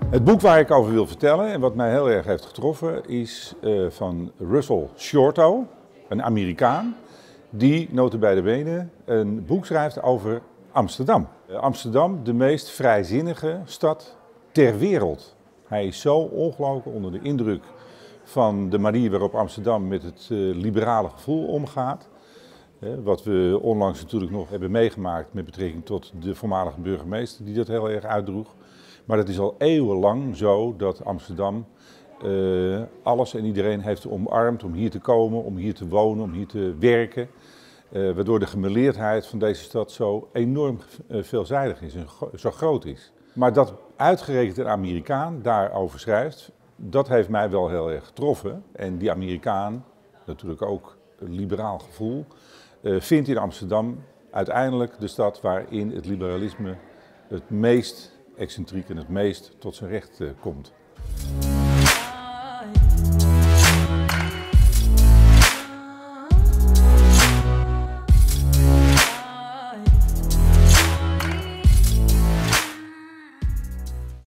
Het boek waar ik over wil vertellen en wat mij heel erg heeft getroffen is van Russell Shorto, een Amerikaan, die nota bene een boek schrijft over Amsterdam. Amsterdam, de meest vrijzinnige stad ter wereld. Hij is zo ongelooflijk onder de indruk van de manier waarop Amsterdam met het liberale gevoel omgaat. Wat we onlangs natuurlijk nog hebben meegemaakt met betrekking tot de voormalige burgemeester die dat heel erg uitdroeg. Maar het is al eeuwenlang zo dat Amsterdam alles en iedereen heeft omarmd om hier te komen, om hier te wonen, om hier te werken. Waardoor de gemêleerdheid van deze stad zo enorm veelzijdig is en zo groot is. Maar dat uitgerekend een Amerikaan daarover schrijft, dat heeft mij wel heel erg getroffen. En die Amerikaan, natuurlijk ook een liberaal gevoel, vindt in Amsterdam uiteindelijk de stad waarin het liberalisme het meest excentriek en het meest tot zijn recht komt.